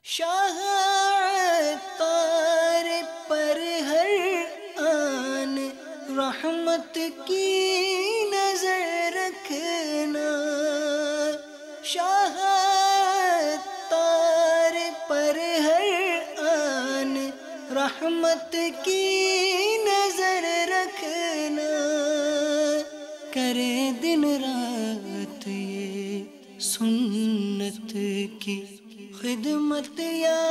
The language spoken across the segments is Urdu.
شاہ عطار پر ہر آن رحمت کی نظر رکھنا، شاہ عطار پر ہر آن رحمت کی نظر رکھنا، کرے دن رات یہ سنت کی خدمت یا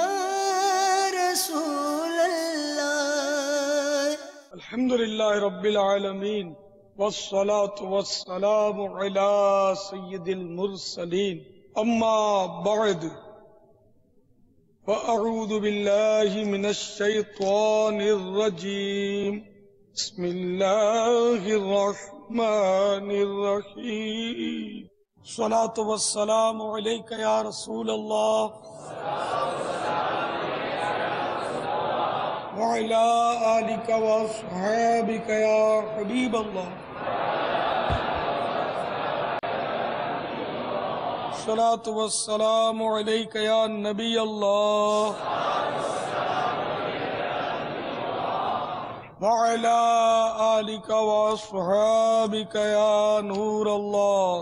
رسول اللہ۔ الحمدللہ رب العالمین والصلاة والسلام علی سید المرسلین، اما بعد فاعوذ باللہ من الشیطان الرجیم، بسم اللہ الرحمن الرحیم، الصلاة والسلام علیک یا رسول اللہ وعلى آلك وأصحابك يا حبيب الله، الصلاة والسلام عليك يا نبي الله وعلى آلك وأصحابك يا نور الله۔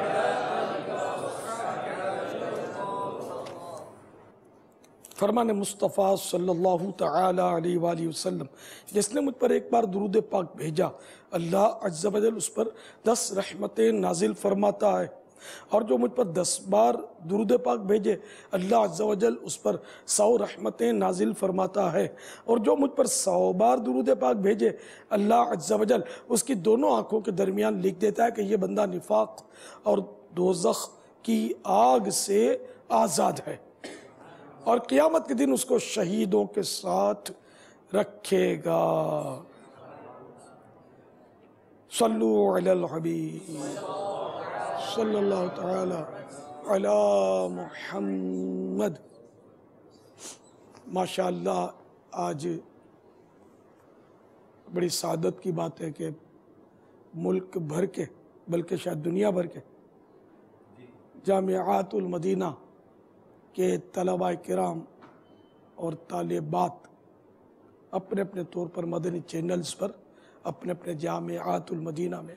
فرمان مصطفیٰ صلی اللہ تعالی علیہ وآلہ وسلم، جس نے مجھ پر ایک بار درود پاک بھیجا، اللہ عز و جل اس پر 10 رحمتیں نازل فرماتا ہے، اور جو مجھ پر 10 بار درود پاک بھیجے، اللہ عز و جل اس پر 100 رحمتیں نازل فرماتا ہے، اور جو مجھ پر 100 بار درود پاک بھیجے، اللہ عز و جل اس کی دونوں آنکھوں کے درمیان لکھ دیتا ہے کہ یہ بندہ نفاق اور دوزخ کی آگ سے آزاد ہے، اور قیامت کے دن اس کو شہیدوں کے ساتھ رکھے گا۔ صلو علی الحبیب صلی اللہ تعالی علی محمد۔ ماشاءاللہ آج بڑی سعادت کی بات ہے کہ ملک بھر کے بلکہ شاید دنیا بھر کے جامعات المدینہ کہ طلباء کرام اور طالبات اپنے اپنے طور پر مدنی چینلز پر اپنے اپنے جامعات المدینہ میں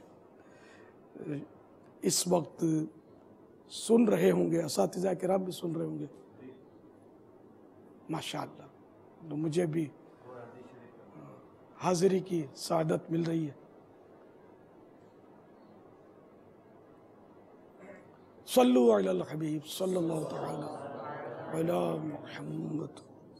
اس وقت سن رہے ہوں گے، اساتذہ کرام بھی سن رہے ہوں گے، ماشاءاللہ، تو مجھے بھی حاضری کی سعادت مل رہی ہے۔ صلو علی الحبیب صلی اللہ تعالی علی محمد۔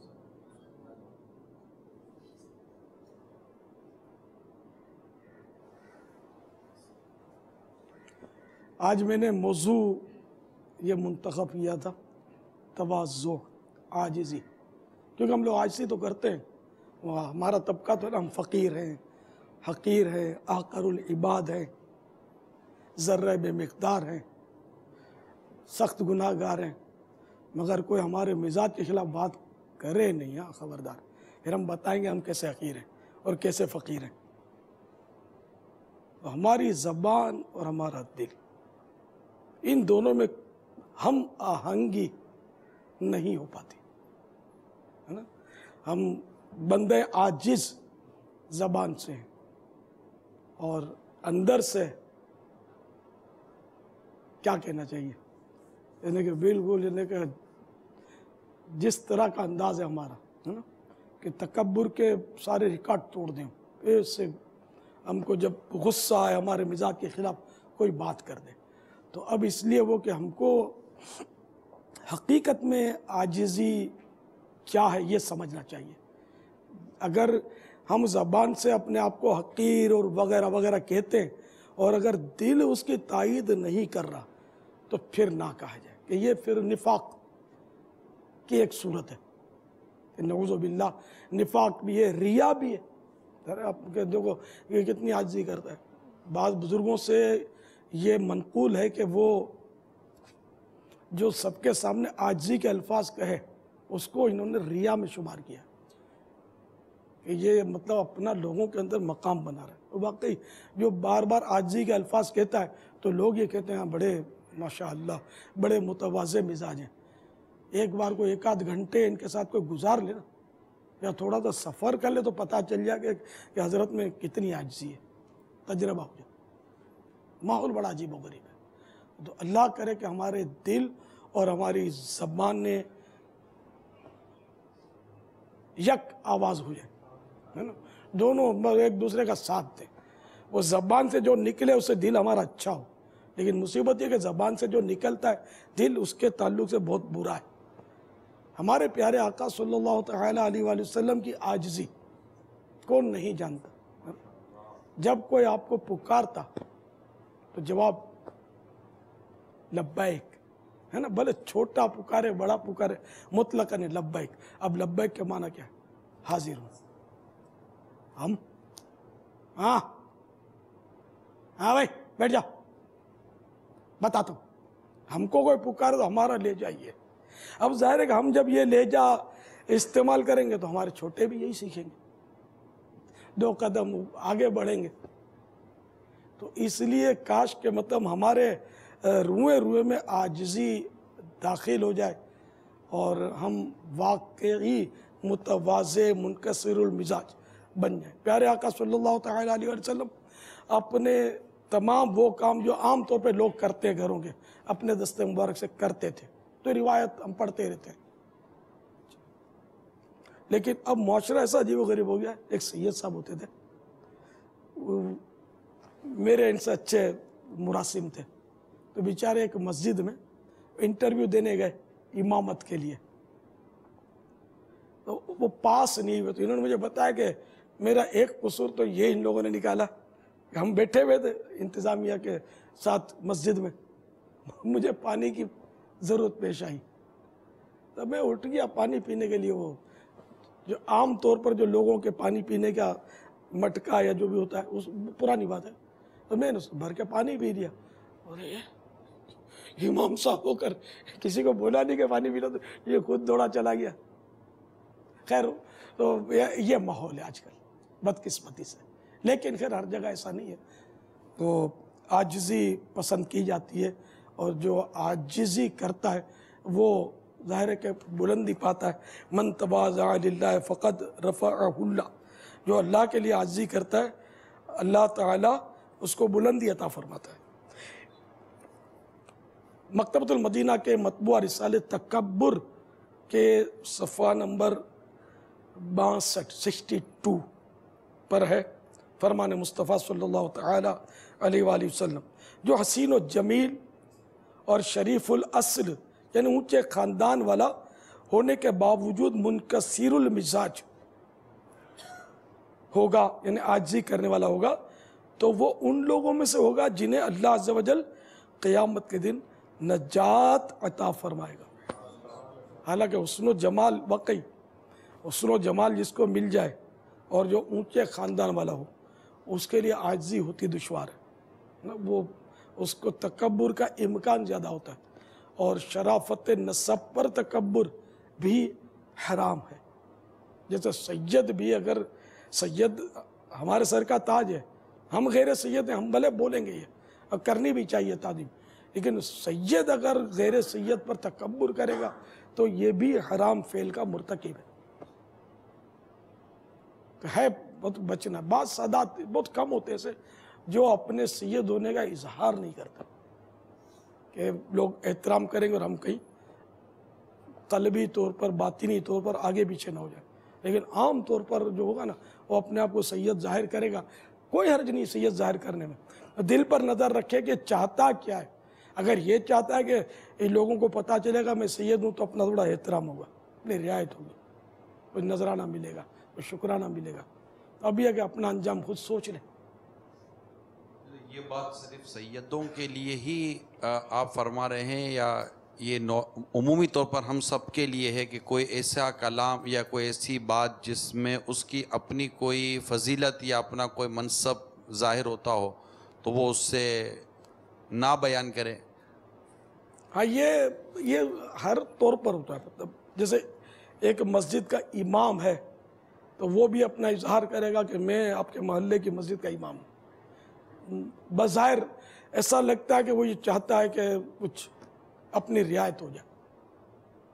آج میں نے موضوع یہ منتخب کیا تھا تواضع، عاجزی، کیونکہ ہم لوگ عاجزی تو کرتے ہیں، ہمارا طبقہ تو ہم فقیر ہیں، حقیر ہیں، آقر العباد ہیں، ذرہ بے مقدار ہیں، سخت گناہ گار ہیں، مگر کوئی ہمارے مزاج کے خلاف بات کرے نہیں، ہاں خبردار، پھر ہم بتائیں گے ہم کیسے حقیر ہیں اور کیسے فقیر ہیں۔ ہماری زبان اور ہمارا دل، ان دونوں میں ہم آہنگی نہیں ہو پاتی، ہے نا؟ ہم بندے عاجز زبان سے ہیں اور اندر سے کیا کہنا چاہیے، یعنی کہ بالکل یعنی کہ جس طرح کا انداز ہے ہمارا، ہے نا، کہ تکبر کے سارے ریکارڈ توڑ دیں، اس سے ہم کو جب غصہ آئے ہمارے مزاج کے خلاف کوئی بات کر دے، تو اب اس لیے وہ کہ ہم کو حقیقت میں عاجزی کیا ہے یہ سمجھنا چاہیے۔ اگر ہم زبان سے اپنے آپ کو حقیر اور وغیرہ وغیرہ کہتے ہیں اور اگر دل اس کی تائید نہیں کر رہا تو پھر نہ کہا جائے کہ یہ پھر نفاق کی ایک صورت ہے، نعوذ باللہ، نفاق بھی ہے، ریا بھی ہے۔ آپ دیکھو یہ کتنی عاجزی کرتا ہے، بعض بزرگوں سے یہ منقول ہے کہ وہ جو سب کے سامنے عاجزی کے الفاظ کہے اس کو انہوں نے ریا میں شمار کیا کہ یہ مطلب اپنا لوگوں کے اندر مقام بنا رہا ہے۔ واقعی جو بار بار عاجزی کے الفاظ کہتا ہے تو لوگ یہ کہتے ہیں بڑے ماشاءاللہ بڑے متواضع مزاج ہیں، ایک بار کو 1 آدھ گھنٹے ان کے ساتھ کوئی گزار لے نا یا تھوڑا سا سفر کر لے تو پتہ چل جائے کہ حضرت میں کتنی عاجزی ہے، تجربہ ہو جائے۔ ماحول بڑا عجیب و غریب ہے۔ تو اللہ کرے کہ ہمارے دل اور ہماری زبان نے یک آواز ہو جائے، ہے نا، دونوں ایک دوسرے کا ساتھ دیں۔ وہ زبان سے جو نکلے اس سے دل ہمارا اچھا ہو، لیکن مصیبت یہ کہ زبان سے جو نکلتا ہے دل اس کے تعلق سے بہت برا ہے۔ ہمارے پیارے آقا صلی اللہ تعالیٰ علیہ وآلہ وسلم کی عاجزی کون نہیں جانتا؟ جب کوئی آپ کو پکارتا تو جواب لبیک، ہے نا، بھلے چھوٹا پکارے بڑا پکارے، مطلقاً لبیک۔ اب لبیک کے معنی کیا ہے؟ حاضر ہوں ہم، ہاں بھائی بیٹھ جاؤ، بتاتا ہوں۔ ہم کو کوئی پکارے تو ہمارا لے جائیے۔ اب ظاہر ہے کہ ہم جب یہ لہجہ استعمال کریں گے تو ہمارے چھوٹے بھی یہی سیکھیں گے، 2 قدم آگے بڑھیں گے۔ تو اس لیے کاش کہ مطلب ہمارے روئے میں عاجزی داخل ہو جائے اور ہم واقعی متواضع منکسر المزاج بن جائیں۔ پیارے آقا صلی اللہ تعالیٰ علیہ وسلم اپنے تمام وہ کام جو عام طور پہ لوگ کرتے ہیں گھروں کے، اپنے دست مبارک سے کرتے تھے، تو روایت ہم پڑھتے رہتے ہیں۔ لیکن اب معاشرہ ایسا عجیب و غریب ہو گیا ہے۔ ایک سید صاحب ہوتے تھے، میرے ان سے اچھے مراسم تھے، تو بیچارے ایک مسجد میں انٹرویو دینے گئے امامت کے لیے، تو وہ پاس نہیں ہوئے۔ تو انہوں نے مجھے بتایا کہ میرا ایک قصور تو یہ ان لوگوں نے نکالا کہ ہم بیٹھے ہوئے تھے انتظامیہ کے ساتھ مسجد میں، مجھے پانی کی ضرورت پیش آئی، تو میں اٹھ گیا پانی پینے کے لیے۔ وہ جو عام طور پر جو لوگوں کے پانی پینے کا مٹکا یا جو بھی ہوتا ہے، اس پرانی بات ہے، تو میں نے بھر کے پانی پی لیا۔ اور امام صاحب ہو کر کسی کو بولا نہیں کہ پانی پی لو، تو یہ خود دوڑا چلا گیا۔ خیر، تو یہ ماحول ہے آج کل بدقسمتی سے، لیکن خیر ہر جگہ ایسا نہیں ہے۔ تو عاجزی پسند کی جاتی ہے، اور جو عاجزی کرتا ہے وہ ظاہر ہے کہ بلندی پاتا ہے۔ من تواضع للہ فقد رفعہ اللہ، جو اللہ کے لیے عاجزی کرتا ہے اللہ تعالیٰ اس کو بلندی عطا فرماتا ہے۔ مکتبۃ المدینہ کے مطبوعہ رسالہ تکبر کے صفحہ نمبر 62 پر ہے فرمان مصطفیٰ صلی اللہ تعالی علیہ وآلہ وسلم، جو حسین و جمیل اور شریف الاصل یعنی اونچے خاندان والا ہونے کے باوجود منکسر المزاج ہوگا، یعنی عاجزی کرنے والا ہوگا، تو وہ ان لوگوں میں سے ہوگا جنہیں اللہ عز و جل قیامت کے دن نجات عطا فرمائے گا۔ حالانکہ حسن و جمال، واقعی حسن و جمال جس کو مل جائے اور جو اونچے خاندان والا ہو، اس کے لیے عاجزی ہوتی دشوار ہے، وہ اس کو تکبر کا امکان زیادہ ہوتا ہے، اور شرافت نسب پر تکبر بھی حرام ہے۔ جیسے سید بھی، اگر سید ہمارے سر کا تاج ہے، ہم غیر سید ہیں، ہم بھلے بولیں گے یہ، اور کرنی بھی چاہیے تعظیم، لیکن سید اگر غیر سید پر تکبر کرے گا تو یہ بھی حرام فعل کا مرتکب ہے۔ بہت بچنا، بعض سادات بہت کم ہوتے ایسے جو اپنے سید ہونے کا اظہار نہیں کرتا، کہ لوگ احترام کریں گے اور ہم کہیں قلبی طور پر باطنی طور پر آگے پیچھے نہ ہو جائیں، لیکن عام طور پر جو ہوگا نا وہ اپنے آپ کو سید ظاہر کرے گا، کوئی حرج نہیں سید ظاہر کرنے میں۔ دل پر نظر رکھے کہ چاہتا کیا ہے، اگر یہ چاہتا ہے کہ ان لوگوں کو پتہ چلے گا میں سید ہوں تو اپنا تھوڑا احترام ہوگا، اپنی رعایت ہوگی، کوئی نظرانہ ملے گا، کوئی شکرانہ ملے گا۔ اب یہ کہ اپنا انجام خود سوچ لیں۔ یہ بات صرف سیدوں کے لیے ہی آپ فرما رہے ہیں، یا یہ عمومی طور پر ہم سب کے لیے ہے کہ کوئی ایسا کلام یا کوئی ایسی بات جس میں اس کی اپنی کوئی فضیلت یا اپنا کوئی منصب ظاہر ہوتا ہو تو وہ اس سے نہ بیان کرے؟ ہاں، یہ ہر طور پر ہوتا ہے، مطلب جیسے ایک مسجد کا امام ہے تو وہ بھی اپنا اظہار کرے گا کہ میں آپ کے محلے کی مسجد کا امام ہوں، بظاہر ایسا لگتا ہے کہ وہ یہ چاہتا ہے کہ کچھ اپنی رعایت ہو جائے،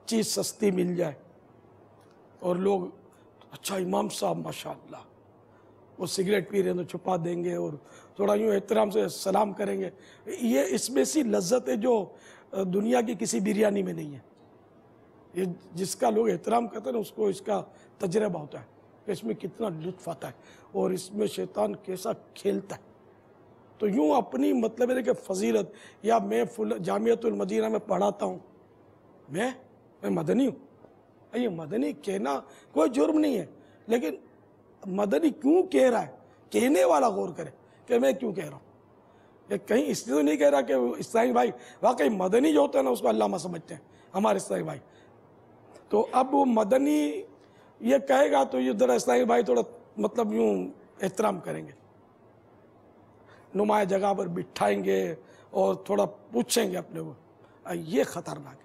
چیز سستی مل جائے اور لوگ اچھا امام صاحب ماشاءاللہ، وہ سگریٹ پی رہے ہیں تو چھپا دیں گے اور تھوڑا یوں احترام سے سلام کریں گے. یہ اس میں سی لذت ہے جو دنیا کی کسی بریانی میں نہیں ہے. یہ جس کا لوگ احترام کرتے ہیں نا اس کو اس کا تجربہ ہوتا ہے کہ اس میں کتنا لطف آتا ہے اور اس میں شیطان کیسا کھیلتا ہے. تو یوں اپنی مطلب ہے کہ فضیلت، یا میں جامعۃ المدینہ میں پڑھاتا ہوں، میں مدنی ہوں. یہ مدنی کہنا کوئی جرم نہیں ہے، لیکن مدنی کیوں کہہ رہا ہے کہنے والا غور کرے کہ میں کیوں کہہ رہا ہوں. کہ کہیں اس لیے تو نہیں کہہ رہا کہ اسلامی بھائی واقعی مدنی جو ہوتا ہے نا اس کو علامہ سمجھتے ہیں ہمارے اسلامی بھائی. تو اب وہ مدنی یہ کہے گا تو یہ ذرا اسلامی بھائی تھوڑا مطلب یوں احترام کریں گے، نمایاں جگہ پر بٹھائیں گے اور تھوڑا پوچھیں گے اپنے کو. یہ خطرناک ہے.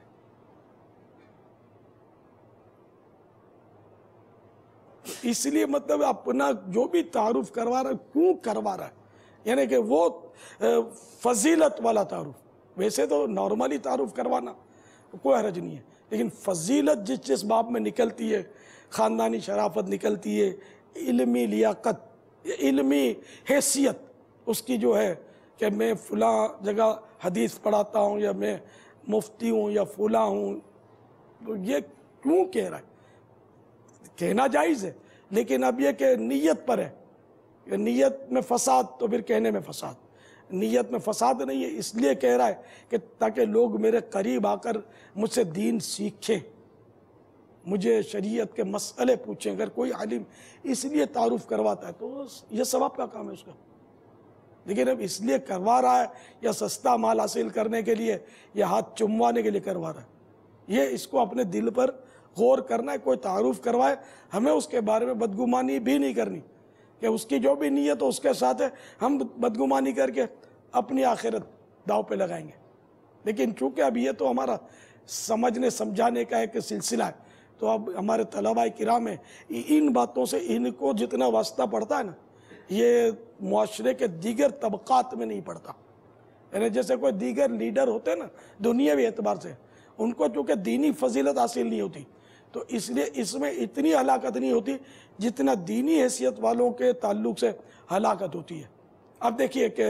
اس لیے مطلب اپنا جو بھی تعارف کروا رہا ہے کیوں کروا رہا ہے، یعنی کہ وہ فضیلت والا تعارف. ویسے تو نارملی تعارف کروانا کوئی حرج نہیں ہے، لیکن فضیلت جس باب میں نکلتی ہے، خاندانی شرافت نکلتی ہے، علمی لیاقت، علمی حیثیت اس کی جو ہے کہ میں فلاں جگہ حدیث پڑھاتا ہوں یا میں مفتی ہوں یا فلاں ہوں، تو یہ کیوں کہہ رہا ہے. کہنا جائز ہے، لیکن اب یہ کہ نیت پر ہے کہ نیت میں فساد تو پھر کہنے میں فساد. نیت میں فساد نہیں ہے، اس لیے کہہ رہا ہے کہ تاکہ لوگ میرے قریب آ کر مجھ سے دین سیکھیں، مجھے شریعت کے مسئلے پوچھیں. اگر کوئی عالم اس لیے تعارف کرواتا ہے تو یہ ثواب کا کام ہے اس کا. لیکن اب اس لیے کروا رہا ہے یا سستا مال حاصل کرنے کے لیے یا ہاتھ چموانے کے لیے کروا رہا ہے، یہ اس کو اپنے دل پر غور کرنا ہے. کوئی تعارف کروائے ہمیں اس کے بارے میں بدگمانی بھی نہیں کرنی کہ اس کی جو بھی نیت ہو اس کے ساتھ ہے ہم بدگمانی کر کے اپنی آخرت داؤ پہ لگائیں گے. لیکن چونکہ اب یہ تو ہمارا سمجھنے سمجھانے کا ایک سلسلہ ہے، تو اب ہمارے طلباء کرام ہیں ان باتوں سے ان کو جتنا واسطہ پڑتا ہے نا یہ معاشرے کے دیگر طبقات میں نہیں پڑتا. یعنی جیسے کوئی دیگر لیڈر ہوتے ہیں نا دنیاوی اعتبار سے، ان کو چونکہ دینی فضیلت حاصل نہیں ہوتی تو اس لیے اس میں اتنی ہلاکت نہیں ہوتی جتنا دینی حیثیت والوں کے تعلق سے ہلاکت ہوتی ہے. اب دیکھیے کہ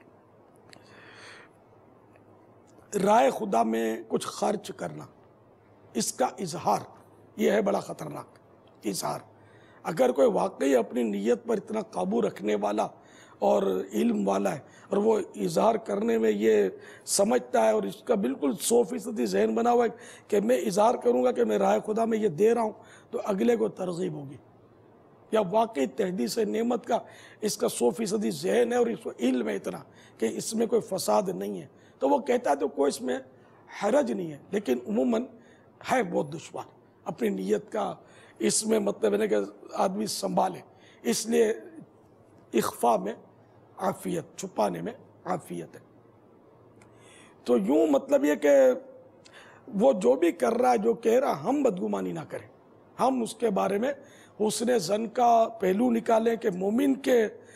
رائے خدا میں کچھ خرچ کرنا، اس کا اظہار یہ ہے بڑا خطرناک. اظہار اگر کوئی واقعی اپنی نیت پر اتنا قابو رکھنے والا اور علم والا ہے اور وہ اظہار کرنے میں یہ سمجھتا ہے اور اس کا بالکل 100% ذہن بنا ہوا ہے کہ میں اظہار کروں گا کہ میں راہ خدا میں یہ دے رہا ہوں، تو اگلے کو ترغیب ہوگی. یا واقعی تحدیث نعمت کا اس کا 100% ذہن ہے اور اس کو علم ہے اتنا کہ اس میں کوئی فساد نہیں ہے، تو وہ کہتا ہے تو کوئی اس میں حرج نہیں ہے. لیکن عموماً ہے بہت دشوار اپنی نیت کا اس میں مطلب ہے کہ آدمی سنبھالے. اس لیے اخفاء میں عافیت، چھپانے میں عافیت ہے. تو یوں مطلب یہ کہ وہ جو بھی کر رہا ہے جو کہہ رہا ہم بدگمانی نہ کریں، ہم اس کے بارے میں حسن ظن کا پہلو نکالیں کہ مومن کے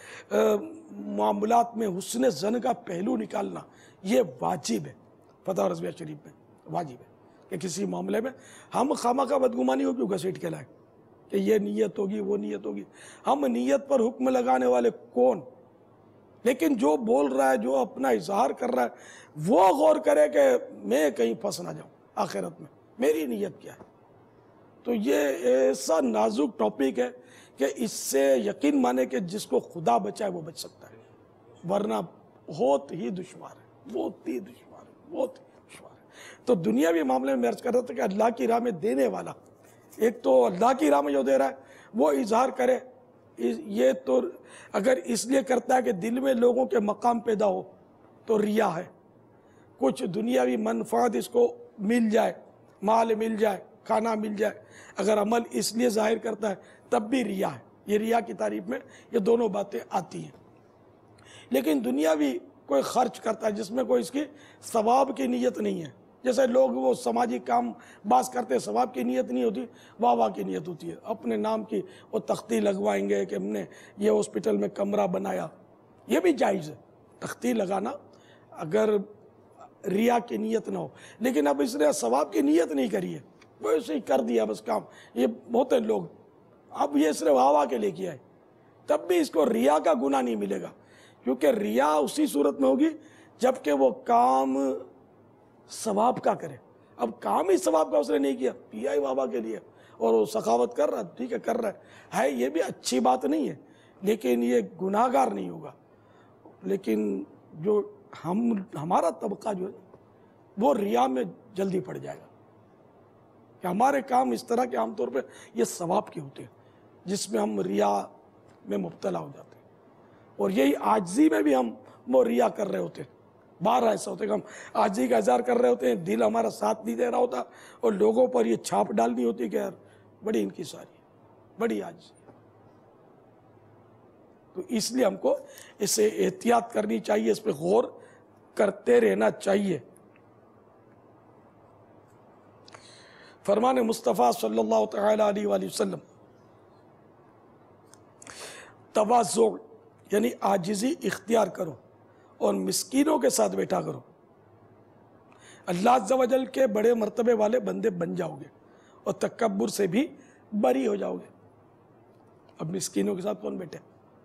معاملات میں حسن ظن کا پہلو نکالنا یہ واجب ہے. فتح رضویہ شریف میں واجب ہے کہ کسی معاملے میں ہم خامخواہ بدگمانی ہو کیوں گھسیٹ کے لائیں کہ یہ نیت ہوگی وہ نیت ہوگی. ہم نیت پر حکم لگانے والے کون؟ لیکن جو بول رہا ہے جو اپنا اظہار کر رہا ہے وہ غور کرے کہ میں کہیں پھنس نہ جاؤں آخرت میں، میری نیت کیا ہے. تو یہ ایسا نازک ٹاپک ہے کہ اس سے یقین مانے کہ جس کو خدا بچائے وہ بچ سکتا ہے، ورنہ بہت ہی دشوار ہے، بہت ہی دشوار ہے، بہت ہی دشوار ہے. تو دنیاوی معاملے میں عرض کر رہا تھا کہ اللہ کی راہ میں دینے والا، ایک تو اللہ کی راہ میں جو دے رہا ہے وہ اظہار کرے. یہ تو اگر اس لیے کرتا ہے کہ دل میں لوگوں کے مقام پیدا ہو تو ریا ہے. کچھ دنیاوی منفعت اس کو مل جائے، مال مل جائے، کھانا مل جائے، اگر عمل اس لیے ظاہر کرتا ہے تب بھی ریا ہے. یہ ریا کی تعریف میں یہ دونوں باتیں آتی ہیں. لیکن دنیاوی کوئی خرچ کرتا ہے جس میں کوئی اس کی ثواب کی نیت نہیں ہے، جیسے لوگ وہ سماجی کام باز کرتے ہیں، ثواب کی نیت نہیں ہوتی، واہ واہ کی نیت ہوتی ہے. اپنے نام کی وہ تختی لگوائیں گے کہ ہم نے یہ ہاسپٹل میں کمرہ بنایا، یہ بھی جائز ہے تختی لگانا اگر ریا کی نیت نہ ہو. لیکن اب اس نے ثواب کی نیت نہیں کری ہے، وہ ایسے ہی کر دیا بس کام. یہ ہوتے لوگ. اب یہ صرف ہوا کے لیے کیا ہے, تب بھی اس کو ریا کا گناہ نہیں ملے گا, کیونکہ ریا اسی صورت میں ہوگی جب کہ وہ کام ثواب کا کرے. اب کام ہی ثواب کا اس نے نہیں کیا ہی بابا کے لیے, اور وہ سخاوت کر رہا ہے, ٹھیک ہے کر رہا ہے, یہ بھی اچھی بات نہیں ہے, لیکن یہ گناہ گار نہیں ہوگا. لیکن جو ہمارا طبقہ جو ہے وہ ریا میں جلدی پڑ جائے گا, کہ ہمارے کام اس طرح کے عام طور پہ یہ ثواب کے ہوتے ہیں, جس میں ہم ریا میں مبتلا ہو جاتے ہیں. اور یہی عاجزی میں بھی ہم وہ ریا کر رہے ہوتے ہیں. بار ایسا ہوتا ہے کہ ہم عاجزی کا اظہار کر رہے ہوتے ہیں, دل ہمارا ساتھ نہیں دے رہا ہوتا, اور لوگوں پر یہ چھاپ ڈالنی ہوتی ہے کہ یار بڑی انکساری ہے, بڑی عاجزی ہے. تو اس لیے ہم کو اسے احتیاط کرنی چاہیے, اس پہ غور کرتے رہنا چاہیے. فرمان مصطفیٰ صلی اللہ تعالی علیہ وآلہ وسلم, تواضع یعنی عاجزی اختیار کرو اور مسکینوں کے ساتھ بیٹھا کرو, اللہ عز و جل کے بڑے مرتبے والے بندے بن جاؤ گے اور تکبر سے بھی بری ہو جاؤ گے. اب مسکینوں کے ساتھ کون بیٹھے؟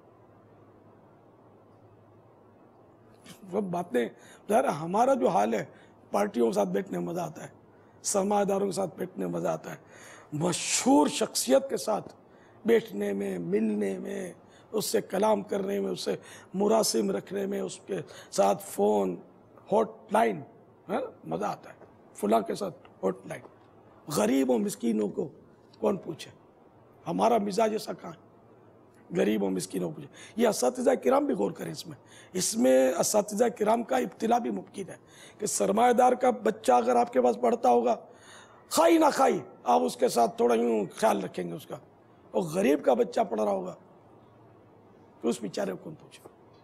وہ باتیں ظاہر ہمارا جو حال ہے, پارٹیوں کے ساتھ بیٹھنے میں مزہ آتا ہے, سرمایہ داروں کے ساتھ بیٹھنے میں مزہ آتا ہے, مشہور شخصیت کے ساتھ بیٹھنے میں, ملنے میں, اس سے کلام کرنے میں, اس سے مراسم رکھنے میں, اس کے ساتھ فون ہاٹ لائن مزہ آتا ہے. فلاں کے ساتھ ہاٹ لائن. غریب و مسکینوں کو کون پوچھے؟ ہمارا مزاج ایسا کہاں ہے؟ غریب و مسکینوں کو پوچھے. یہ اساتذہ کرام بھی غور کریں اس میں اساتذہ کرام کا ابتلا بھی ممکن ہے کہ سرمایہ دار کا بچہ اگر آپ کے پاس پڑھتا ہوگا, کھائی نہ کھائی آپ اس کے ساتھ تھوڑا یوں خیال رکھیں گے اس کا, اور غریب کا بچہ پڑھ رہا ہوگا تو اس بیچارے کو کون پوچھے,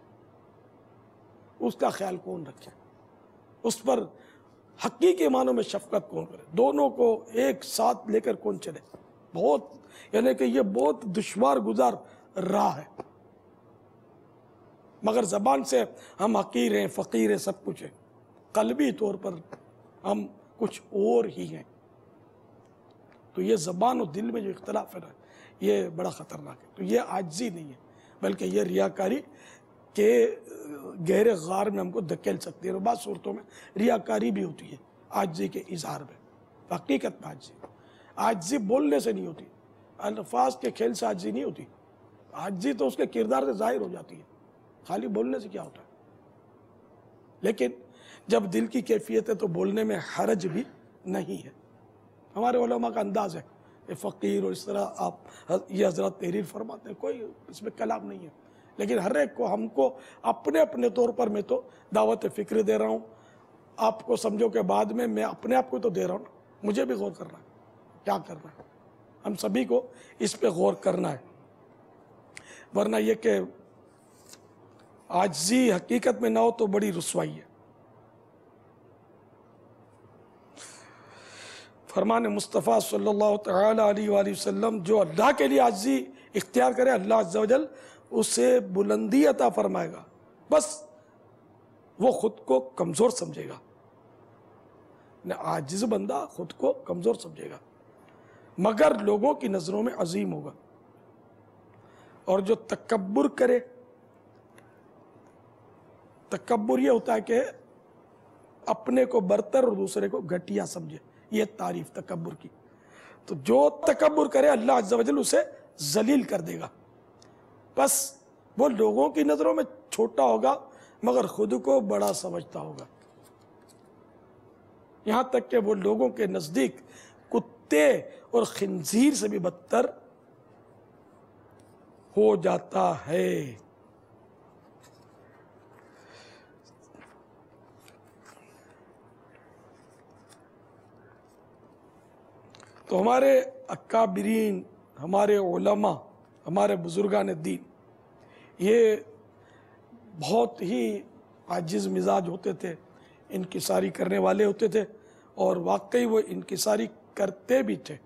اس کا خیال کون رکھے, اس پر حقیقی معنوں میں شفقت کون کرے, دونوں کو ایک ساتھ لے کر کون چلے. بہت یعنی کہ یہ بہت دشوار گزار راہ ہے. مگر زبان سے ہم حقیر ہیں, فقیر ہیں, سب کچھ ہے, قلبی طور پر ہم کچھ اور ہی ہیں. تو یہ زبان اور دل میں جو اختلاف ہے یہ بڑا خطرناک ہے. تو یہ عاجزی نہیں ہے, بلکہ یہ ریاکاری کے گہرے غار میں ہم کو دھکیل سکتی ہے. اور بعض صورتوں میں ریاکاری بھی ہوتی ہے عاجزی کے اظہار میں. حقیقت میں عاجزی بولنے سے نہیں ہوتی, الفاظ کے کھیل سے عاجزی نہیں ہوتی. عاجزی تو اس کے کردار سے ظاہر ہو جاتی ہے, خالی بولنے سے کیا ہوتا ہے. لیکن جب دل کی کیفیت ہے تو بولنے میں حرج بھی نہیں ہے. ہمارے علماء کا انداز ہے یہ فقیر اور اس طرح آپ یہ حضرات تحریر فرماتے ہیں, کوئی اس میں کلام نہیں ہے. لیکن ہر ایک کو ہم کو اپنے اپنے طور پر, میں تو دعوت فکر دے رہا ہوں, آپ کو سمجھو کہ بعد میں اپنے آپ کو تو دے رہا ہوں, مجھے بھی غور کرنا ہے کیا کرنا ہے. ہم سبھی کو اس پہ غور کرنا ہے, ورنہ یہ کہ عاجزی حقیقت میں نہ ہو تو بڑی رسوائی ہے. فرمان مصطفیٰ صلی اللہ تعالی علیہ وآلہ وسلم, جو اللہ کے لیے عاجزی اختیار کرے اللہ عز و جل اسے بلندی عطا فرمائے گا. بس وہ خود کو کمزور سمجھے گا, عاجز بندہ خود کو کمزور سمجھے گا, مگر لوگوں کی نظروں میں عظیم ہوگا. اور جو تکبر کرے, تکبر یہ ہوتا ہے کہ اپنے کو برتر اور دوسرے کو گھٹیا سمجھے, یہ تعریف تکبر کی. تو جو تکبر کرے اللہ عز و جل اسے ذلیل کر دے گا. بس وہ لوگوں کی نظروں میں چھوٹا ہوگا مگر خود کو بڑا سمجھتا ہوگا, یہاں تک کہ وہ لوگوں کے نزدیک کتے اور خنزیر سے بھی بدتر ہو جاتا ہے. تو ہمارے اکابرین, ہمارے علماء, ہمارے بزرگان دین یہ بہت ہی عاجز مزاج ہوتے تھے, انکساری کرنے والے ہوتے تھے, اور واقعی وہ انکساری کرتے بھی تھے.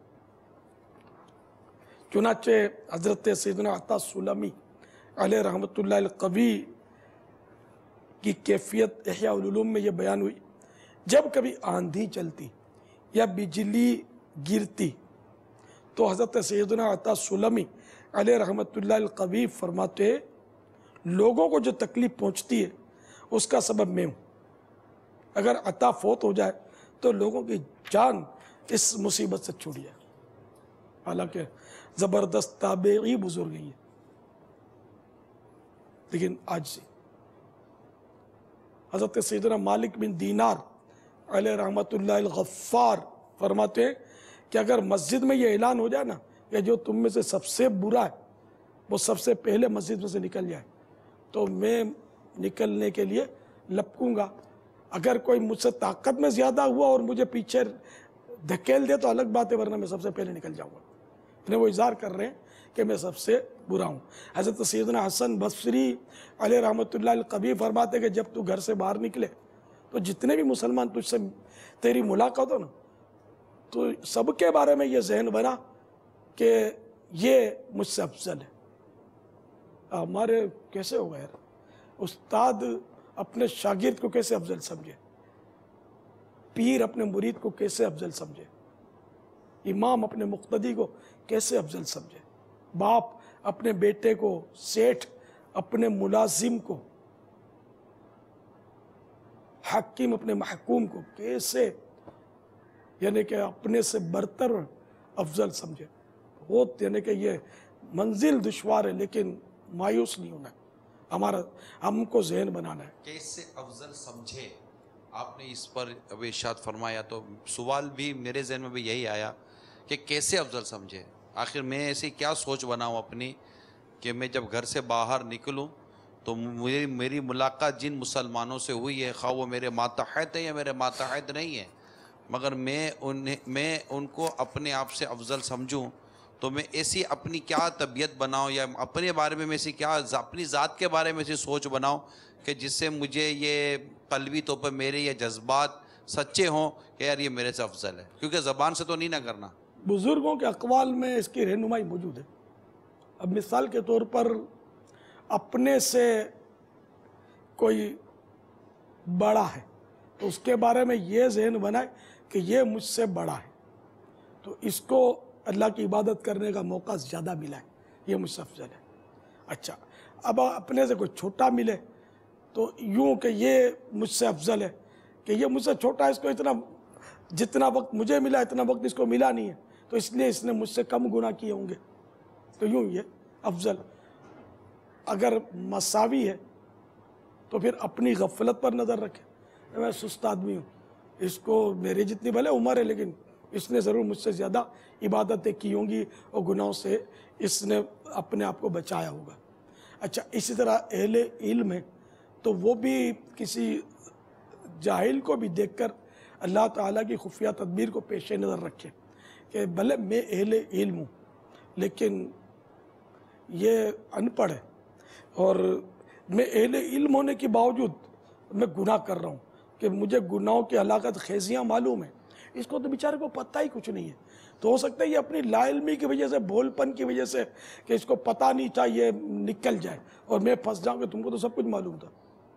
چنانچہ حضرت سیدنا عطا سلمی علیہ رحمۃ اللہ القوی کی کیفیت احیاء العلوم میں یہ بیان ہوئی, جب کبھی آندھی چلتی یا بجلی گرتی تو حضرت سیدنا عطا سلمی علیہ رحمۃ اللہ القوی فرماتے لوگوں کو جو تکلیف پہنچتی ہے اس کا سبب میں ہوں. اگر عطا فوت ہو جائے تو لوگوں کی جان اس مصیبت سے چھوٹ جائے. حالانکہ زبردست تابعی بزرگ ہیں لیکن آج سے حضرت سیدنا مالک بن دینار علیہ رحمۃ اللہ الغفار فرماتے ہیں کہ اگر مسجد میں یہ اعلان ہو جائے نا کہ جو تم میں سے سب سے برا ہے وہ سب سے پہلے مسجد میں سے نکل جائے تو میں نکلنے کے لیے لپکوں گا. اگر کوئی مجھ سے طاقت میں زیادہ ہوا اور مجھے پیچھے دھکیل دے تو الگ بات ہے ورنہ میں سب سے پہلے نکل جاؤں گا. وہ اظہار کر رہے ہیں کہ میں سب سے برا ہوں. حضرت سیدنا حسن بصری علیہ رحمۃ اللہ القوی فرماتے کہ جب تو گھر سے باہر نکلے تو جتنے بھی مسلمان تجھ سے تیری ملاقات ہو نا تو سب کے بارے میں یہ ذہن بنا کہ یہ مجھ سے افضل ہے. ہمارے کیسے ہوگا یار؟ استاد اپنے شاگرد کو کیسے افضل سمجھے؟ پیر اپنے مرید کو کیسے افضل سمجھے؟ امام اپنے مقتدی کو کیسے افضل سمجھے؟ باپ اپنے بیٹے کو، سیٹھ اپنے ملازم کو، حاکم اپنے محکوم کو کیسے یعنی کہ اپنے سے برتر افضل سمجھے؟ بہت یعنی کہ یہ منزل دشوار ہے لیکن مایوس نہیں ہونا ہے. ہم کو ذہن بنانا ہے. کیسے افضل سمجھے؟ آپ نے اس پر ابھی ارشاد فرمایا تو سوال بھی میرے ذہن میں بھی یہی آیا کہ کیسے افضل سمجھے. آخر میں ایسی کیا سوچ بناؤں اپنی کہ میں جب گھر سے باہر نکلوں تو میری ملاقات جن مسلمانوں سے ہوئی ہے خواہ وہ میرے ماتحت ہیں یا میرے ماتحت نہیں ہیں مگر میں ان کو اپنے آپ سے افضل سمجھوں تو میں ایسی اپنی کیا طبیعت بناؤں یا اپنے بارے میں ایسی کیا اپنی ذات کے بارے میں ایسی سوچ بناؤں کہ جس سے مجھے یہ قلبی طور پر میرے یہ جذبات سچے ہوں کہ یار یہ میرے سے افضل ہے. کیونکہ زبان سے تو نہیں نہ کرنا. بزرگوں کے اقوال میں اس کی رہنمائی موجود ہے. اب مثال کے طور پر اپنے سے کوئی بڑا ہے تو اس کے بارے میں یہ ذہن بنائے کہ یہ مجھ سے بڑا ہے تو اس کو اللہ کی عبادت کرنے کا موقع زیادہ ملا ہے، یہ مجھ سے افضل ہے. اچھا اب اپنے سے کوئی چھوٹا ملے تو یوں کہ یہ مجھ سے افضل ہے کہ یہ مجھ سے چھوٹا ہے، اس کو اتنا جتنا وقت مجھے ملا اتنا وقت اس کو ملا نہیں ہے تو اس لیے اس نے مجھ سے کم گناہ کیے ہوں گے تو یوں یہ افضل. اگر مساوی ہے تو پھر اپنی غفلت پر نظر رکھے. میں سست آدمی ہوں، اس کو میری جتنی بھلے عمر ہے لیکن اس نے ضرور مجھ سے زیادہ عبادتیں کی ہوں گی اور گناہوں سے اس نے اپنے آپ کو بچایا ہوگا. اچھا اسی طرح اہل علم ہے تو وہ بھی کسی جاہل کو بھی دیکھ کر اللہ تعالیٰ کی خفیہ تدبیر کو پیش نظر رکھے کہ بھلے میں اہل علم ہوں لیکن یہ ان پڑھ ہے اور میں اہل علم ہونے کے باوجود میں گناہ کر رہا ہوں کہ مجھے گناہوں کی ہلاکت خیزیاں معلوم ہیں. اس کو تو بیچارے کو پتہ ہی کچھ نہیں ہے تو ہو سکتا ہے یہ اپنی لا علمی کی وجہ سے، بھول پن کی وجہ سے کہ اس کو پتہ نہیں تھا یہ نکل جائے اور میں پھنس جاؤں کہ تم کو تو سب کچھ معلوم تھا.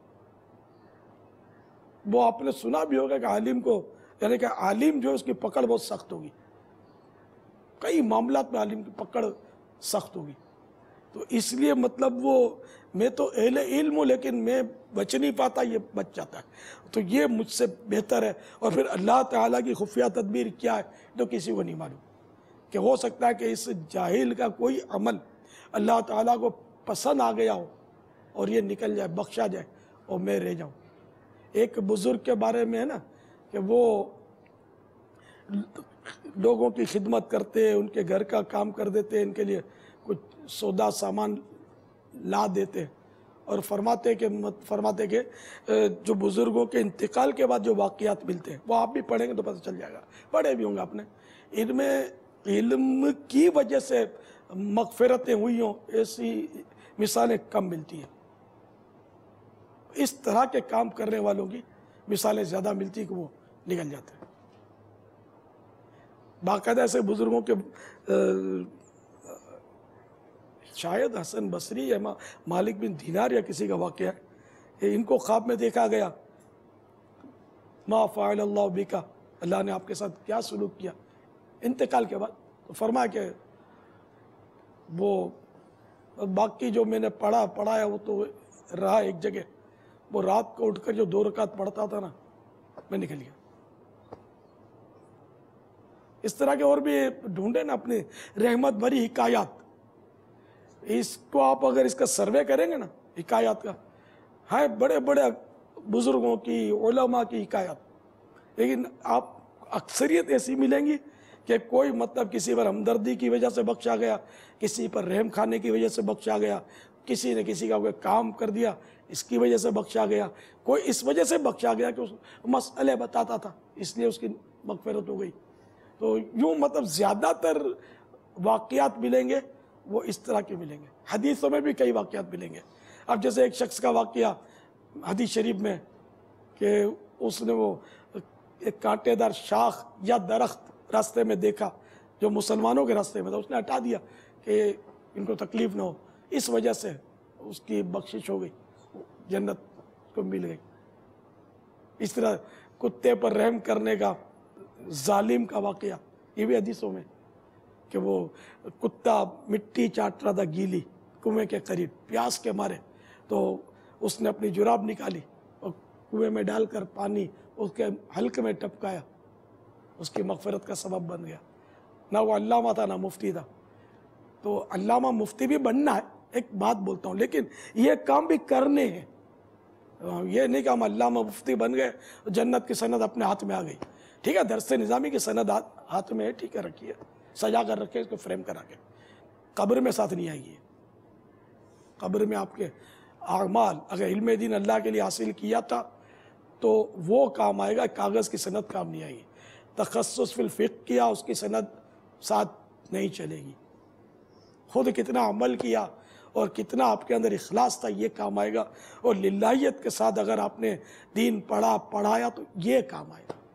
وہ آپ نے سنا بھی ہوگا کہ عالم کو یعنی کہ عالم جو اس کی پکڑ بہت سخت ہوگی، کئی معاملات میں عالم کی پکڑ سخت ہوگی. تو اس لیے مطلب وہ میں تو اہل علم ہوں لیکن میں بچ نہیں پاتا، یہ بچ جاتا ہے تو یہ مجھ سے بہتر ہے. اور پھر اللہ تعالیٰ کی خفیہ تدبیر کیا ہے تو کسی کو نہیں معلوم کہ ہو سکتا ہے کہ اس جاہل کا کوئی عمل اللہ تعالیٰ کو پسند آ گیا ہو اور یہ نکل جائے، بخشا جائے اور میں رہ جاؤں. ایک بزرگ کے بارے میں ہے نا کہ وہ لوگوں کی خدمت کرتے، ان کے گھر کا کام کر دیتے، ان کے لیے کچھ سودا سامان لا دیتے اور فرماتے کہ جو بزرگوں کے انتقال کے بعد جو واقعات ملتے ہیں وہ آپ بھی پڑھیں گے تو پتہ چل جائے گا، پڑھے بھی ہوں گے آپ نے. ان میں علم کی وجہ سے مغفرتیں ہوئی ہوں ایسی مثالیں کم ملتی ہیں. اس طرح کے کام کرنے والوں کی مثالیں زیادہ ملتی کہ وہ نکل جاتے ہیں. باقاعدہ ایسے بزرگوں کے شاید حسن بصری یا مالک بن دینار یا کسی کا واقعہ ہے کہ ان کو خواب میں دیکھا گیا، ما فعل اللہ بکا، اللہ نے آپ کے ساتھ کیا سلوک کیا. انتقال کے بعد تو فرمایا کہ وہ باقی جو میں نے پڑھایا وہ تو رہا ایک جگہ، وہ رات کو اٹھ کر جو 2 رکعت پڑھتا تھا نا، میں نکل گیا۔ اس طرح کے اور بھی ڈھونڈے نا اپنی رحمت بھری حکایات، اس کو آپ اگر اس کا سروے کریں گے نا حکایات کا، ہے بڑے بڑے بزرگوں کی، علماء کی حکایات، لیکن آپ اکثریت ایسی ملیں گی کہ کوئی مطلب کسی پر ہمدردی کی وجہ سے بخشا گیا، کسی پر رحم کھانے کی وجہ سے بخشا گیا، کسی نے کسی کا کوئی کام کر دیا اس کی وجہ سے بخشا گیا، کوئی اس وجہ سے بخشا گیا کہ اس مسئلے بتاتا تھا اس لیے اس کی مغفرت ہو گئی۔ تو یوں مطلب زیادہ تر واقعات ملیں گے وہ اس طرح کے ملیں گے۔ حدیثوں میں بھی کئی واقعات ملیں گے۔ اب جیسے ایک شخص کا واقعہ حدیث شریف میں کہ اس نے وہ ایک کانٹے دار شاخ یا درخت راستے میں دیکھا جو مسلمانوں کے راستے میں تھا، اس نے ہٹا دیا کہ ان کو تکلیف نہ ہو، اس وجہ سے اس کی بخشش ہو گئی، جنت کو مل گئی۔ اس طرح کتے پر رحم کرنے کا ظالم کا واقعہ یہ بھی حدیثوں میں کہ وہ کتا مٹی چاٹ رہا تھا گیلی کنویں کے قریب، پیاس کے مارے، تو اس نے اپنی جراب نکالی اور کنویں میں ڈال کر پانی اس کے حلق میں ٹپکایا، اس کی مغفرت کا سبب بن گیا۔ نہ وہ علامہ تھا نہ مفتی تھا، تو علامہ مفتی بھی بننا ہے، ایک بات بولتا ہوں، لیکن یہ کام بھی کرنے ہیں۔ یہ نہیں کہ ہم علامہ مفتی بن گئے جنت کی سند اپنے ہاتھ میں آ گئی، ٹھیک ہے، درس نظامی کی سند ہاتھ میں ہے، ٹھیک ہے، رکھیے، سجا کر رکھے، اس کو فریم کرا کے، قبر میں ساتھ نہیں آئے گی۔ قبر میں آپ کے اعمال اگر علم دین اللہ کے لیے حاصل کیا تھا تو وہ کام آئے گا، کاغذ کی سند کام نہیں آئے گی۔ تخصص فی الفقہ کیا، اس کی سند ساتھ نہیں چلے گی۔ خود کتنا عمل کیا اور کتنا آپ کے اندر اخلاص تھا، یہ کام آئے گا، اور للہیت کے ساتھ اگر آپ نے دین پڑھایا تو یہ کام آئے گا۔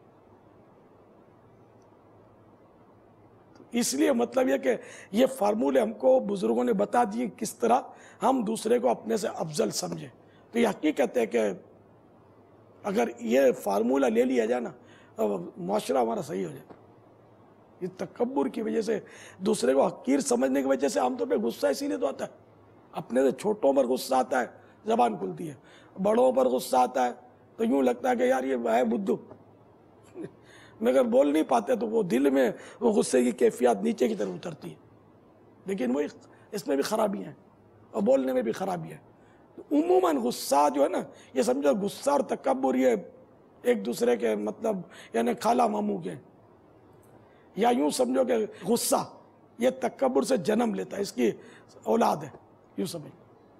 اس لیے مطلب یہ کہ یہ فارمولے ہم کو بزرگوں نے بتا دیے کس طرح ہم دوسرے کو اپنے سے افضل سمجھیں۔ تو یہ حقیقت ہے کہ اگر یہ فارمولہ لے لیا جائے نا معاشرہ ہمارا صحیح ہو جائے۔ یہ تکبر کی وجہ سے، دوسرے کو حقیر سمجھنے کی وجہ سے عام طور پہ غصہ اسی لیے تو آتا ہے، اپنے سے چھوٹوں پر غصہ آتا ہے زبان کھلتی ہے، بڑوں پر غصہ آتا ہے تو یوں لگتا ہے کہ یار یہ ہے بدھو، مگر بول نہیں پاتے تو وہ دل میں وہ غصے کی کیفیت نیچے کی طرف اترتی ہے۔ لیکن وہ اس میں بھی خرابی ہیں اور بولنے میں بھی خرابی ہے۔ عموماً غصہ جو ہے نا، یہ سمجھو غصہ اور تکبر یہ ایک دوسرے کے مطلب یعنی خالہ ماموں کے، یا یوں سمجھو کہ غصہ یہ تکبر سے جنم لیتا ہے، اس کی اولاد ہے، یوں سمجھ۔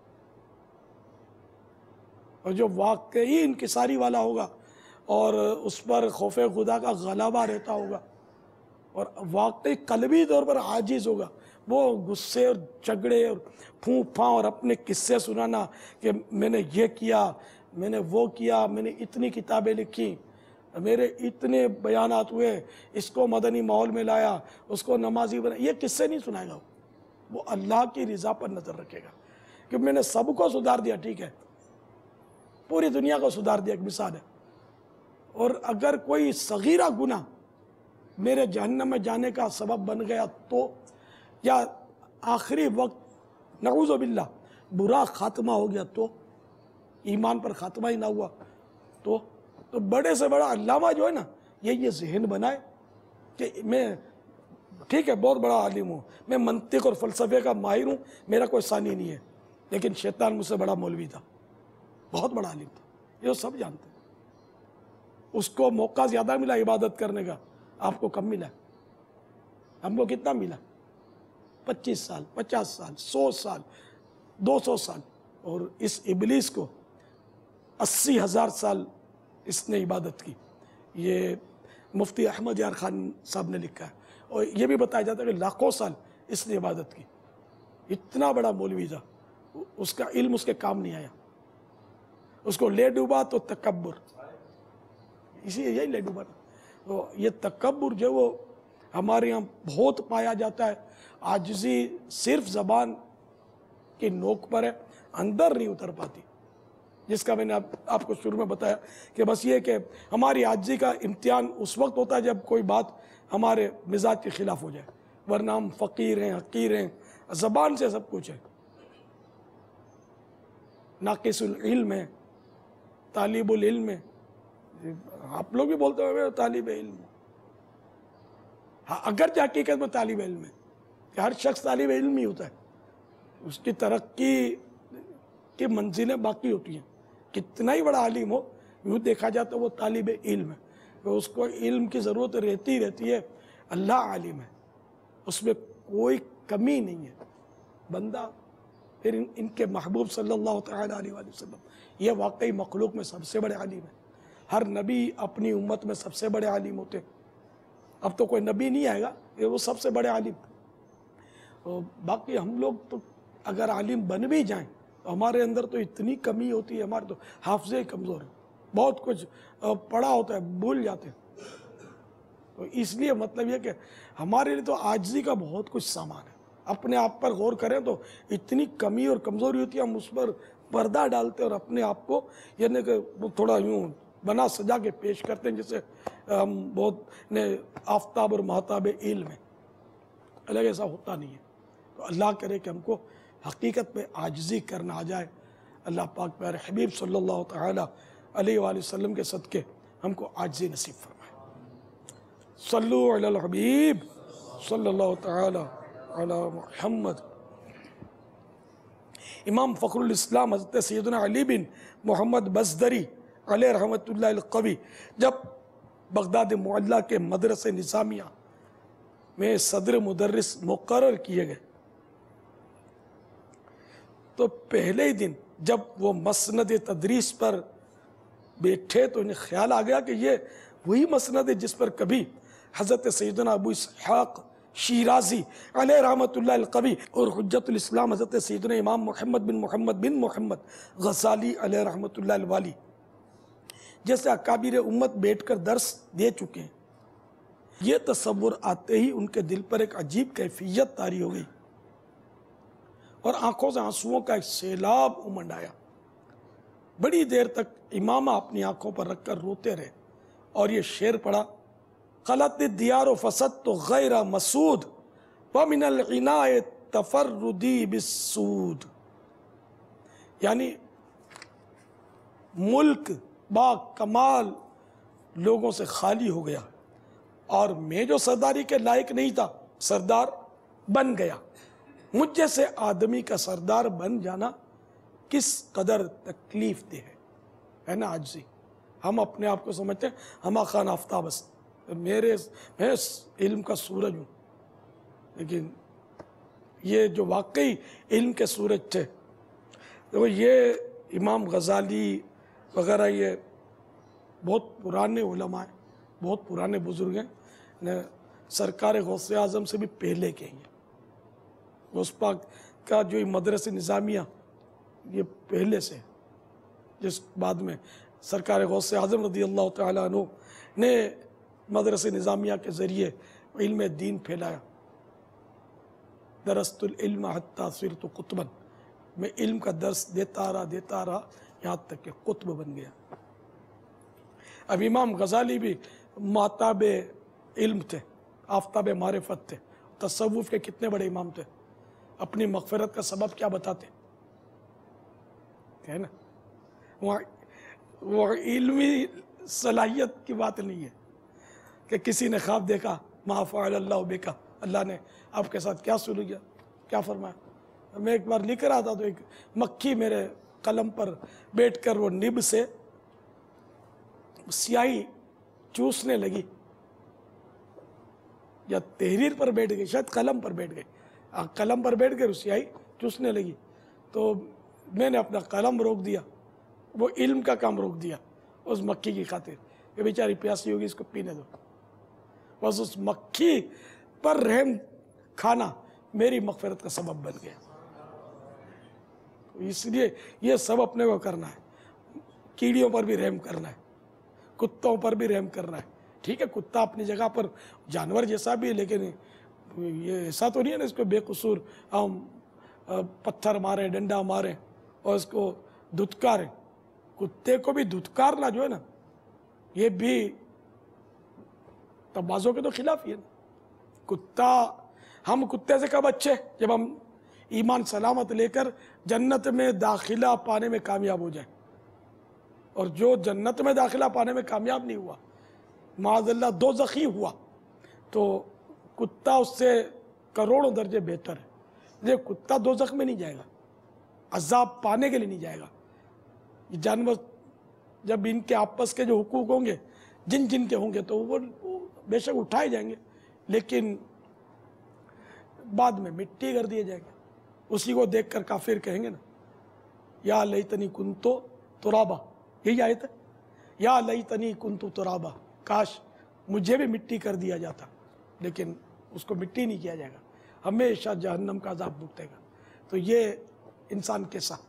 اور جو واقعی انکساری والا ہوگا اور اس پر خوف خدا کا غلبہ رہتا ہوگا اور واقعی قلبی طور پر عاجز ہوگا، وہ غصے اور جھگڑے اور پھوں پھاں اور اپنے قصے سنانا کہ میں نے یہ کیا، میں نے وہ کیا، میں نے اتنی کتابیں لکھی، میرے اتنے بیانات ہوئے، اس کو مدنی ماحول میں لایا، اس کو نمازی بنا، یہ قصے نہیں سنائے گا۔ وہ اللہ کی رضا پر نظر رکھے گا کہ میں نے سب کو سدھار دیا، ٹھیک ہے، پوری دنیا کو سدھار دیا، ایک مثال ہے۔ اور اگر کوئی صغیرہ گناہ میرے جہنم میں جانے کا سبب بن گیا تو، یا آخری وقت نعوذ باللہ برا خاتمہ ہو گیا تو، ایمان پر خاتمہ ہی نہ ہوا تو بڑے سے بڑا علامہ جو ہے نا یہ ذہن بنائے کہ میں ٹھیک ہے بہت بڑا عالم ہوں، میں منطق اور فلسفے کا ماہر ہوں، میرا کوئی ثانی نہیں ہے، لیکن شیطان مجھ سے بڑا مولوی تھا، بہت بڑا عالم تھا، یہ سب جانتے ہیں۔ اس کو موقع زیادہ ملا عبادت کرنے کا، آپ کو کم ملا۔ ہم کو کتنا ملا؟ 25 سال، 50 سال، 100 سال، 200 سال، اور اس ابلیس کو 80,000 سال اس نے عبادت کی۔ یہ مفتی احمد یار خان صاحب نے لکھا ہے، اور یہ بھی بتایا جاتا ہے کہ لاکھوں سال اس نے عبادت کی۔ اتنا بڑا مولوی تھا، اس کا علم اس کے کام نہیں آیا، اس کو لے ڈوبا تو تکبر، اسی یہی لے ڈوبا۔ تو یہ تکبر جو وہ ہمارے یہاں بہت پایا جاتا ہے، عاجزی صرف زبان کی نوک پر ہے، اندر نہیں اتر پاتی، جس کا میں نے آپ کو شروع میں بتایا کہ بس یہ کہ ہماری عاجزی کا امتحان اس وقت ہوتا ہے جب کوئی بات ہمارے مزاج کے خلاف ہو جائے، ورنہ ہم فقیر ہیں، حقیر ہیں، زبان سے سب کچھ ہے، ناقص العلم ہے، طالب العلم ہے. آپ لوگ بھی بولتے ہو میں طالب علم ہوں. ہاں اگرچہ حقیقت میں طالب علم ہے کہ ہر شخص طالب علم ہی ہوتا ہے، اس کی ترقی کی منزلیں باقی ہوتی ہیں. کتنا ہی بڑا عالم ہو، یوں دیکھا جاتا ہے وہ طالب علم ہے، اس کو علم کی ضرورت رہتی ہے. اللہ عالم ہے، اس میں کوئی کمی نہیں ہے. بندہ پھر ان کے محبوب صلی اللہ تعالیٰ علیہ وآلہ وسلم یہ واقعی مخلوق میں سب سے بڑے عالم ہیں. ہر نبی اپنی امت میں سب سے بڑے عالم ہوتے. اب تو کوئی نبی نہیں آئے گا، یہ وہ سب سے بڑے عالم. باقی ہم لوگ تو اگر عالم بن بھی جائیں تو ہمارے اندر تو اتنی کمی ہوتی ہے، ہمارے تو حافظے کمزور ہیں، بہت کچھ پڑھا ہوتا ہے بھول جاتے ہیں. تو اس لیے مطلب یہ کہ ہمارے لیے تو عاجزی کا بہت کچھ سامان ہے. اپنے آپ پر غور کریں تو اتنی کمی اور کمزوری ہوتی ہے، ہم اس پر پردہ ڈالتے اور اپنے آپ کو یعنی کہ تھوڑا یوں بنا سجا کے پیش کرتے ہیں جیسے ہم بہت آفتاب اور مہتاب علم ہیں. الگ ایسا ہوتا نہیں ہے. تو اللہ کرے کہ ہم کو حقیقت میں عاجزی کرنا آ جائے. اللہ پاک پیارے حبیب صلی اللہ تعالیٰ علیہ وآلہ وسلم کے صدقے ہم کو عاجزی نصیب فرمائے. صلو علی الحبیب صلی اللہ تعالیٰ علی محمد. امام فخر الاسلام حضرت سیدنا علی بن محمد بزدری علیہ رحمۃ اللہ القوی جب بغداد معلیٰ کے مدرسہ نظامیہ میں صدر مدرس مقرر کیے گئے تو پہلے ہی دن جب وہ مسند تدریس پر بیٹھے تو انہیں خیال آ گیا کہ یہ وہی مسند ہے جس پر کبھی حضرت سیدنا ابو اسحاق شیرازی علیہ رحمۃ اللہ القوی اور حجت الاسلام حضرت سیدنا امام محمد بن محمد غزالی علیہ رحمۃ اللہ الوالی جیسے اکابر امت بیٹھ کر درس دے چکے ہیں. یہ تصور آتے ہی ان کے دل پر ایک عجیب کیفیت طاری ہو گئی اور آنکھوں سے آنسوؤں کا ایک سیلاب امنڈ آیا. بڑی دیر تک امامہ اپنی آنکھوں پر رکھ کر روتے رہے اور یہ شعر پڑھا: خلت الدیار فسدت غیر مسود ومن العناء تفردی بالسود. یعنی ملک با کمال لوگوں سے خالی ہو گیا اور میں جو سرداری کے لائق نہیں تھا سردار بن گیا. مجھ جیسے آدمی کا سردار بن جانا کس قدر تکلیف دہ ہے نا عاجزی. ہم اپنے آپ کو سمجھتے ہیں ہما خان آفتاب است، میں علم کا سورج ہوں، لیکن یہ جو واقعی علم کے سورج تھے تو یہ امام غزالی وغیرہ یہ بہت پرانے علماء ہیں، بہت پرانے بزرگ ہیں، سرکار غوث اعظم سے بھی پہلے کے ہیں. غوث پاک کا جو مدرسہ نظامیہ یہ پہلے سے، جس بعد میں سرکار غوث اعظم رضی اللہ تعالیٰ عنہ نے مدرسہ نظامیہ کے ذریعے علم دین پھیلایا. درست العلم حتی صرت قطبا، میں علم کا درس دیتا رہا یہاں تک کہ قطب بن گیا. اب امام غزالی بھی ماتاب علم تھے، آفتاب معرفت تھے. تصوف کے کتنے بڑے امام تھے. اپنی مغفرت کا سبب کیا بتاتے ہے نا، وہ علمی صلاحیت کی بات نہیں ہے کہ کسی نے خواب دیکھا ما فعل اللہ بکا، اللہ نے آپ کے ساتھ کیا سلوک کیا، کیا فرمایا. میں ایک بار لکھ رہا تھا تو ایک مکھی میرے قلم پر بیٹھ کر وہ نب سے سیاہی چوسنے لگی، یا تحریر پر بیٹھ گئی، شاید قلم پر بیٹھ گئی، قلم پر بیٹھ کر سیاہی چوسنے لگی. تو میں نے اپنا قلم روک دیا، وہ علم کا کام روک دیا اس مکھی کی خاطر کہ بیچاری پیاسی ہوگی اس کو پینے دو. بس اس مکھی پر رحم کھانا میری مغفرت کا سبب بن گیا. اس لیے یہ سب اپنے کو کرنا ہے. کیڑیوں پر بھی رحم کرنا ہے، کتوں پر بھی رحم کرنا ہے. ٹھیک ہے کتا اپنی جگہ پر جانور جیسا بھی ہے، لیکن یہ ایسا تو نہیں ہے نا اس کو بے قصور ہم پتھر مارے، ڈنڈا مارے اور اس کو دھتکارے. کتے کو بھی دھتکارنا جو ہے نا یہ بھی तवाज़ो के तो खिलाफ ही है ना। कुत्ता, हम कुत्ते से कब अच्छे? जब हम ईमान सलामत लेकर जन्नत में दाखिला पाने में कामयाब हो जाए। और जो जन्नत में दाखिला पाने में कामयाब नहीं हुआ, माज़अल्लाह दोज़खी हुआ, तो कुत्ता उससे करोड़ों दर्जे बेहतर है। ये कुत्ता दोज़ख में नहीं जाएगा, अज़ाब पाने के लिए नहीं जाएगा। ये जानवर जब इनके आपस के जो हुकूक होंगे जिन के होंगे तो वो बेशक उठाए जाएंगे, लेकिन बाद में मिट्टी कर दिए जाएंगे। उसी को देखकर काफिर कहेंगे ना, या लैतनी कुंतो तुराबा, यही आयत है, या लैतनी कुंतु तुराबा, काश मुझे भी मिट्टी कर दिया जाता। लेकिन उसको मिट्टी नहीं किया जाएगा, हमेशा जहन्नम का अज़ाब भुगतेगा। तो ये इंसान कैसा?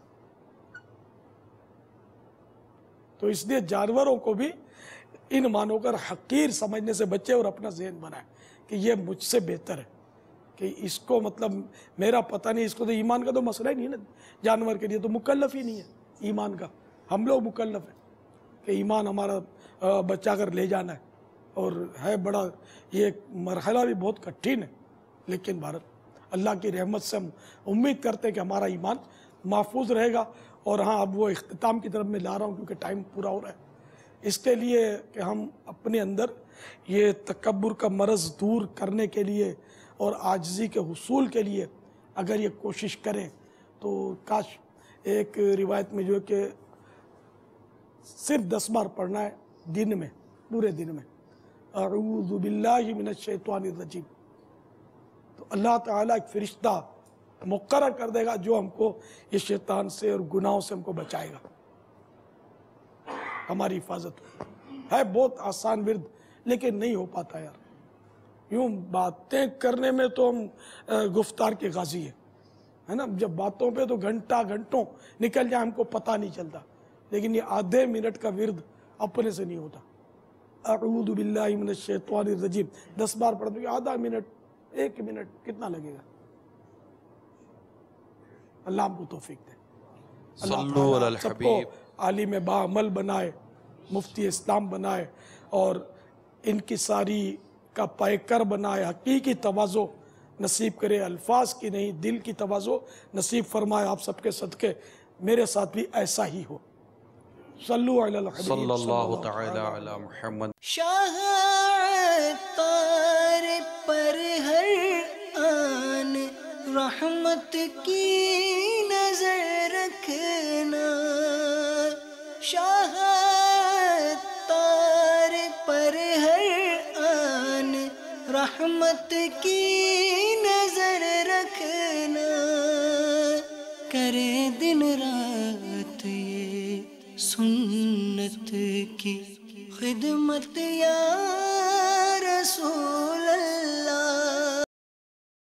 तो इसलिए जानवरों को भी इन मानोकर हकीर समझने से बचे और अपना ज़हन बनाए कि ये मुझसे बेहतर है, कि इसको मतलब मेरा पता नहीं, इसको तो ईमान का तो मसला ही नहीं है ना। जानवर के लिए तो मुकल्लफ ही नहीं है ईमान का, हम लोग मुकल्लफ हैं कि ईमान हमारा बचा कर ले जाना है। और है बड़ा, ये मरहला भी बहुत कठिन है, लेकिन भारत अल्लाह की रहमत से हम उम्मीद करते हैं कि हमारा ईमान महफूज रहेगा। और हाँ, अब वो इख्तिताम की तरफ मैं ला रहा हूँ क्योंकि टाइम पूरा हो रहा है। इसके लिए कि हम अपने अंदर ये तकब्बुर का मरज़ दूर करने के लिए और आजिज़ी के हुसूल के लिए अगर ये कोशिश करें तो काश एक रिवायत में जो है कि सिर्फ 10 बार पढ़ना है दिन में, पूरे दिन में, अऊज़ु बिल्लाहि मिनश शैतानिर रजीम। तो अल्लाह ताला एक फ़रिश्ता मुक़र्रर कर देगा जो हमको ये शैतान से और गुनाहों से हमको बचाएगा, हमारी हिफाजत है। बहुत आसान विर्द, लेकिन नहीं हो पाता यार। यूँ बातें करने में तो हम गुफ्तार के गाजी हैं, है ना। जब बातों पे तो घंटों निकल जाए हमको पता नहीं चलता, लेकिन ये आधे मिनट का विर्द अपने से नहीं होता। अऊज़ु बिल्लाहि मिनश शैतानिर रजीम 10 बार पढ़ दो, आधा मिनट, 1 मिनट कितना लगेगा? अल्लाह हमको तौफीक दे। अल्लाह सबको आलिम बाअमल बनाए, मुफ्ती इस्लाम बनाए और इनकी सारी का पैकर बनाए, हकीकी तवाज़ो नसीब करे, अल्फाज की नहीं दिल की तवाज़ो नसीब फरमाए। आप सबके सदके मेरे साथ भी ऐसा ही हो। सल्लु अलल हबीब सल्लल्लाहु तआला अला मुहम्मद। शाह तार पर हर आन रहमत की नजर रखना, शाह तार पर हर आन रहमत की नजर रखना, करे दिन रात ये सुन्नत की खिदमत या